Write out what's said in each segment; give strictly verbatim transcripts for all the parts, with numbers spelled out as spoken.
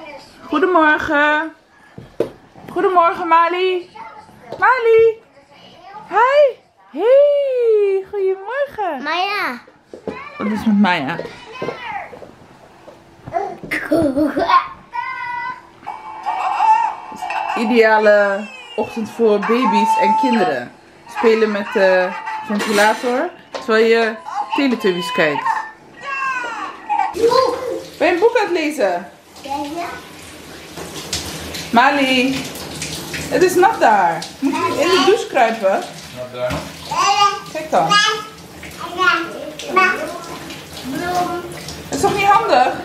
Goedemorgen. Goedemorgen, Mali. Mali. Hi. Hey, goedemorgen. Maya. Wat is met Maya? Ideale ochtend voor baby's en kinderen. Spelen met de ventilator terwijl je Teletubbies kijkt. Ben je een boek aan het lezen? Ja. Mali, het is nat daar. Moet je in de douche kruipen? Nat daar. Kijk dan. Het is toch niet handig?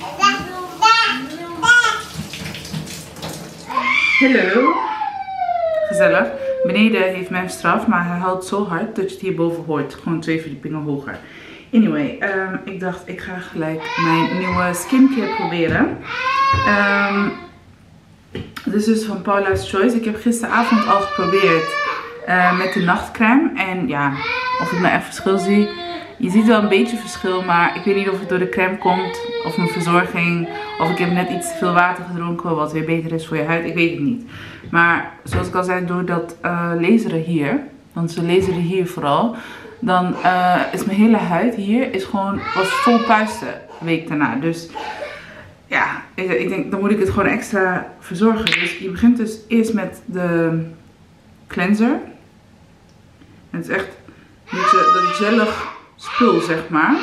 Hallo. Gezellig. Beneden heeft mijn straf, maar hij huilt zo hard dat je het hierboven hoort. Gewoon twee verdiepingen hoger. Anyway, um, ik dacht ik ga gelijk mijn nieuwe skincare proberen. Um, dit is dus van Paula's Choice. Ik heb gisteravond al geprobeerd uh, met de nachtcreme. En ja, of ik nou echt verschil zie. Je ziet wel een beetje verschil, maar ik weet niet of het door de crème komt. Of mijn verzorging. Of ik heb net iets te veel water gedronken, wat weer beter is voor je huid. Ik weet het niet. Maar zoals ik al zei, door dat uh, laseren hier. Want ze laseren hier vooral. Dan uh, is mijn hele huid hier is gewoon, was vol puisten de week daarna. Dus ja, ik, ik denk, dan moet ik het gewoon extra verzorgen. Dus je begint dus eerst met de cleanser. En het is echt een beetje dat gellig spul, zeg maar.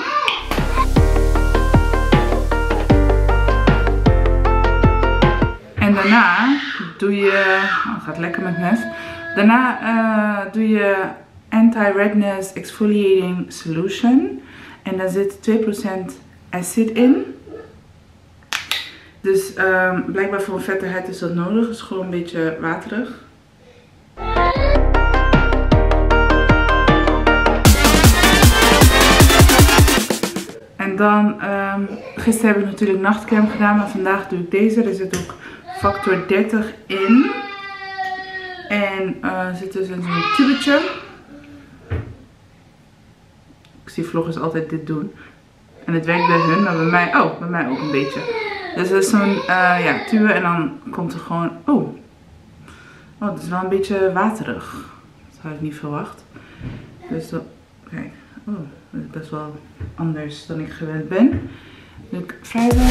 En daarna doe je, oh, het gaat lekker met mef. Daarna uh, doe je Anti-Redness Exfoliating Solution. En daar zit twee procent acid in. Dus um, blijkbaar voor een vette huid is dat nodig. Het is gewoon een beetje waterig. En dan, um, gisteren heb ik natuurlijk nachtcreme gedaan, maar vandaag doe ik deze. Er zit ook factor dertig in. En uh, zit dus in zo'n tubetje. Ik zie vloggers altijd dit doen. En het werkt bij hun, maar bij mij, oh, bij mij ook een beetje. Dus dat is zo'n uh, ja, tube en dan komt er gewoon, oh. Oh, het is wel een beetje waterig. Dat had ik niet verwacht. Dus dat, kijk, oh, dat is best wel anders dan ik gewend ben. Doe ik wrijven.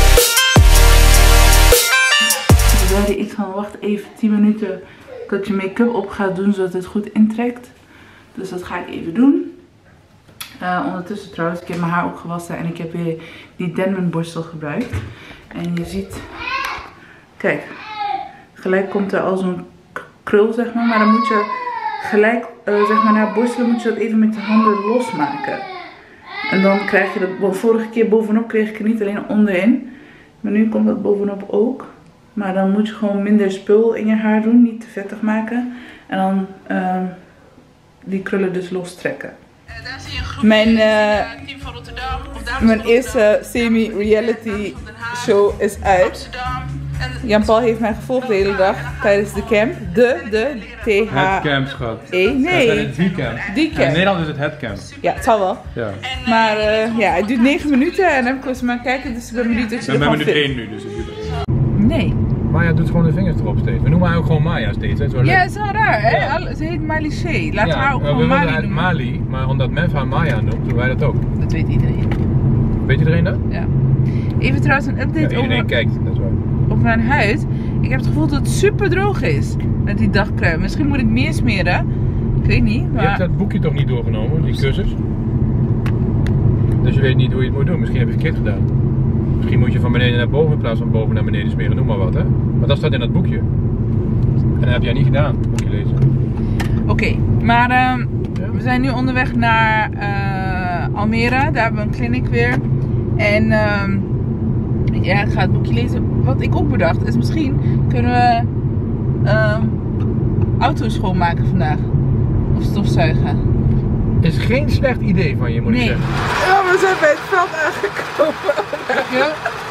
Ze zeiden iets van, wacht even tien minuten dat je make-up op gaat doen, zodat het goed intrekt. Dus dat ga ik even doen. Uh, ondertussen trouwens, ik heb mijn haar ook gewassen en ik heb weer die Denman borstel gebruikt. En je ziet, kijk, gelijk komt er al zo'n krul, zeg maar. Maar dan moet je gelijk, uh, zeg maar, na borstelen moet je dat even met de handen losmaken. En dan krijg je dat, vorige keer bovenop kreeg ik het niet alleen onderin. Maar nu komt dat bovenop ook. Maar dan moet je gewoon minder spul in je haar doen, niet te vettig maken. En dan uh, die krullen dus lostrekken. Uh, daar zie je een groep mijn, uh, team van Rotterdam. Of mijn eerste semi-reality show is uit. Jan-Paul heeft mij gevolgd de hele dag tijdens de camp. De, de, T H Het camp, schat. E, nee. Die camp. Die camp. Ja, in Nederland is het het camp. Ja, het zal wel. Ja. Maar uh, ja, het duurt negen minuten en dan heb ik eens maar kijken, dus ik ben benieuwd dat je We ervan hebben vindt. minuut één nu, dus het duurt even. Nee. Maya doet gewoon de vingers erop steeds. We noemen haar ook gewoon Maya steeds, hè? Zo Ja, dat is wel raar, hè? Ja. Ze heet Mali C. Laten we haar ook we gewoon Mali uit noemen. Mali, maar omdat Mef haar Maya noemt, doen wij dat ook. Dat weet iedereen. Weet iedereen dat? Ja. Even trouwens een update Ja, iedereen over, kijkt, dat is waar. over mijn huid. Ik heb het gevoel dat het super droog is met die dagcrème. Misschien moet ik meer smeren. Ik weet niet, maar... Je hebt dat boekje toch niet doorgenomen, die cursus? Dus je weet niet hoe je het moet doen. Misschien heb je het verkeerd gedaan. Misschien moet je van beneden naar boven in plaats van boven naar beneden smeren, noem maar wat, hè? Maar dat staat in dat boekje. En dat heb jij niet gedaan, moet je lezen. Oké, okay, maar uh, ja. we zijn nu onderweg naar uh, Almere. Daar hebben we een clinic weer. En uh, ja, ik ga het boekje lezen. Wat ik ook bedacht is, misschien kunnen we uh, auto's schoonmaken vandaag. Of stofzuigen. Is geen slecht idee van je, moet nee. ik zeggen. Ja, we zijn bij het veld aangekomen. Ja?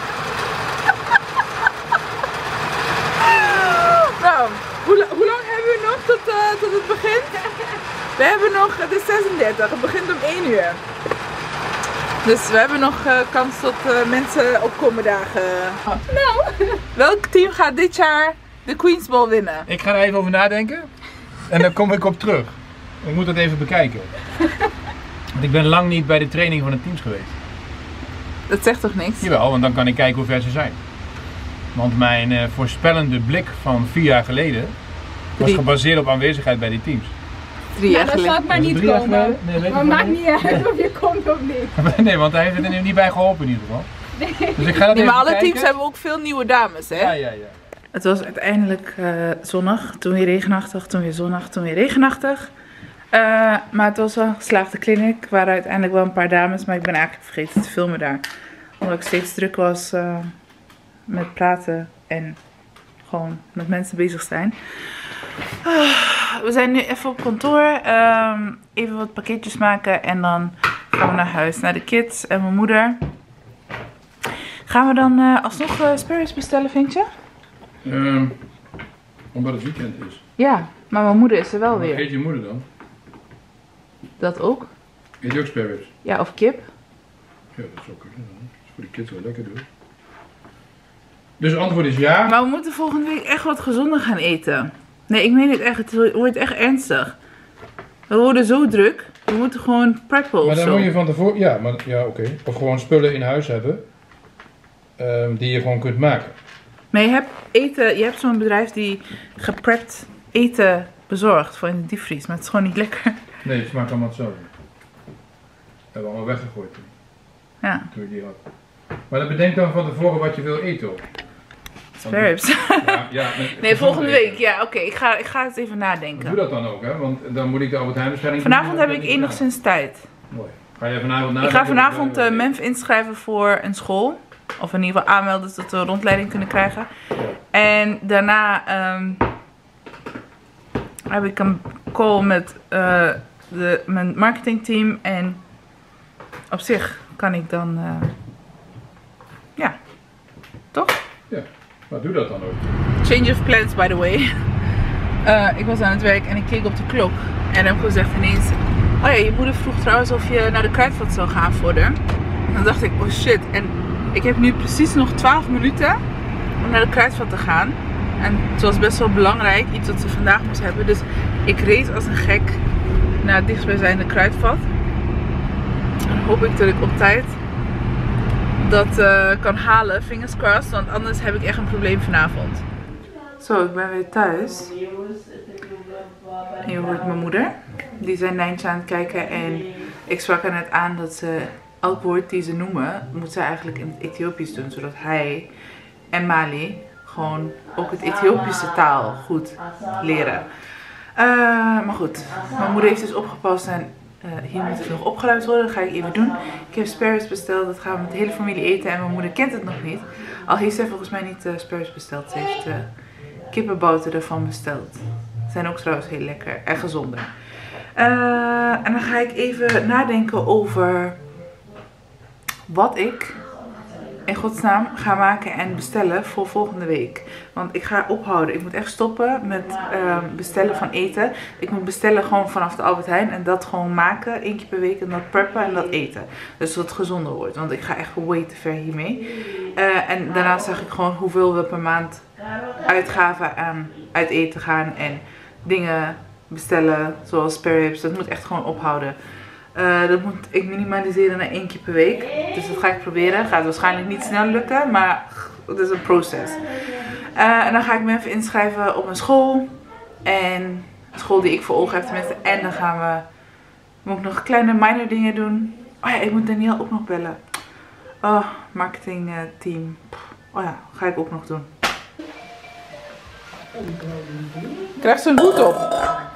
Nou, hoe, hoe lang hebben we nog tot, uh, tot het begint? We hebben nog, het is zesendertig, het begint om één uur. Dus we hebben nog uh, kans tot uh, mensen opkomen dagen. Oh. Nou. Welk team gaat dit jaar de Queen's Ball winnen? Ik ga er even over nadenken. En dan kom ik op terug. Ik moet dat even bekijken. Want ik ben lang niet bij de training van de teams geweest. Dat zegt toch niks? Jawel, want dan kan ik kijken hoe ver ze zijn. Want mijn uh, voorspellende blik van vier jaar geleden was Drie. gebaseerd op aanwezigheid bij die teams. Drie jaar geleden. Nou, dat zou ik maar niet komen. Nee, maar maakt niet uit of je komt of niet. Nee, want hij heeft er niet bij geholpen in ieder geval. Nee. Dus ik ga dat nee, maar alle kijken. teams hebben ook veel nieuwe dames, hè? Ja, ja, ja. Het was uiteindelijk uh, zonnig, toen weer regenachtig, toen weer zonnig, toen weer regenachtig. Uh, maar het was wel een geslaagde clinic. Er waren uiteindelijk wel een paar dames, maar ik ben eigenlijk vergeten te filmen daar. Omdat ik steeds druk was uh, met praten en gewoon met mensen bezig zijn. Uh, we zijn nu even op kantoor. Uh, even wat pakketjes maken en dan gaan we naar huis. Naar de kids en mijn moeder. Gaan we dan uh, alsnog uh, sparrows bestellen, vind je? Um, omdat het weekend is. Ja, maar mijn moeder is er wel Wat weer. eet je moeder dan? Dat ook? Eet je ook sparrows? Ja, of kip. Ja, dat is ook kunnen. Dat is voor de kids wel lekker doen. Dus het antwoord is ja. Maar we moeten volgende week echt wat gezonder gaan eten. Nee, ik meen het echt. Het wordt echt ernstig. We worden zo druk. We moeten gewoon preppen of Maar dan zo. moet je van tevoren... Ja, maar ja, oké. Okay. Of gewoon spullen in huis hebben. Um, die je gewoon kunt maken. Maar je hebt eten... Je hebt zo'n bedrijf die geprept eten bezorgt voor in de diepvries. Maar het is gewoon niet lekker. Nee, het smaakt allemaal hetzelfde. We hebben allemaal weggegooid toen. Ja. Toen je die had. Maar dan bedenk dan van tevoren wat je wil eten ook. Sparrows. Ja, ja, nee, volgende week. Ja, oké. Okay. Ik, ga, ik ga het even nadenken. Doe dat dan ook, hè? Want dan moet ik de Albert Heijn bestelling... Vanavond heb ik enigszins na. tijd. Mooi. Ga je vanavond nadenken? Ik ga vanavond uh, Memf inschrijven voor een school. Of in ieder geval aanmelden dat we een rondleiding kunnen krijgen. Ja. En daarna um, heb ik een call met uh, de, mijn marketingteam. En op zich kan ik dan... Uh, ja. Toch? Ja. Maar doe dat dan ook. Change of plans, by the way. Uh, ik was aan het werk en ik keek op de klok. En heb gezegd ineens... Oh ja, je moeder vroeg trouwens of je naar de kruidvat zou gaan voor haar. En dan dacht ik, oh shit. En ik heb nu precies nog twaalf minuten om naar de kruidvat te gaan. En het was best wel belangrijk, iets wat ze vandaag moest hebben. Dus ik reed als een gek naar het dichtstbijzijnde kruidvat. En dan hoop ik dat ik op tijd dat uh, kan halen, fingers crossed, want anders heb ik echt een probleem vanavond. Zo, ik ben weer thuis. En je hoort mijn moeder. Die zijn Nijntje aan het kijken en ik sprak er net aan dat ze elk woord die ze noemen, moet ze eigenlijk in het Ethiopisch doen. Zodat hij en Mali gewoon ook het Ethiopische taal goed leren. Uh, maar goed, mijn moeder heeft dus opgepast en uh, hier moet het nog opgeruimd worden. Dat ga ik even doen. Ik heb sparrows besteld, dat gaan we met de hele familie eten en mijn moeder kent het nog niet. Al heeft zij volgens mij niet uh, sparrows besteld. Ze heeft uh, kippenbouten ervan besteld. Ze zijn ook trouwens heel lekker en gezonder. Uh, en dan ga ik even nadenken over wat ik in godsnaam ga maken en bestellen voor volgende week. Want ik ga ophouden. Ik moet echt stoppen met uh, bestellen van eten. Ik moet bestellen gewoon vanaf de Albert Heijn en dat gewoon maken. Eén keer per week en dat preppen en dat eten. Dus dat het gezonder wordt. Want ik ga echt way te ver hiermee. Uh, en daarnaast zag ik gewoon hoeveel we per maand uitgaven aan uit eten gaan en dingen bestellen zoals spare ribs. Dat moet echt gewoon ophouden. Uh, dat moet ik minimaliseren naar één keer per week. Dus dat ga ik proberen. Gaat waarschijnlijk niet snel lukken, maar het is een proces. Uh, en dan ga ik me even inschrijven op een school. En een school die ik voor ogen heb tenminste. En dan gaan we... Moet ik nog kleine minor dingen doen. Oh ja, ik moet Daniel ook nog bellen. Oh, marketingteam. Oh ja, ga ik ook nog doen. Krijgt zo'n hoed op.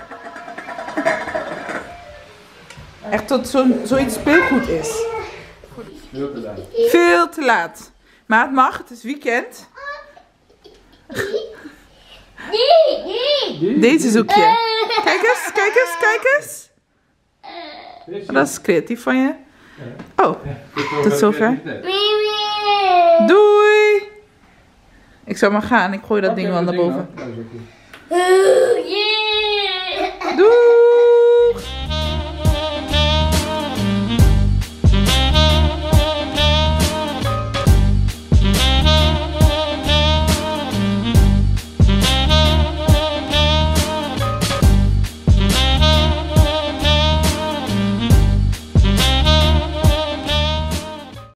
Echt tot zo'n zoiets speelgoed is. Veel te laat. Veel te laat. Maar het mag, het is weekend. Deze zoek je. Kijk eens, kijk eens, kijk eens. Dat is creatief van je. Oh, tot zover. Doei! Ik zou maar gaan, ik gooi dat ding wel naar boven.